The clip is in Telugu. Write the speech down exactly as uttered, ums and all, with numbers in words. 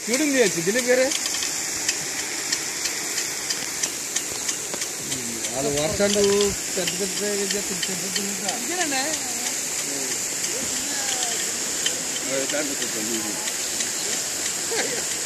షూటింగ్ చేయొచ్చు దిలీప్ గారే. వాళ్ళు వర్షాలు పెద్ద పెద్ద దాంట్లో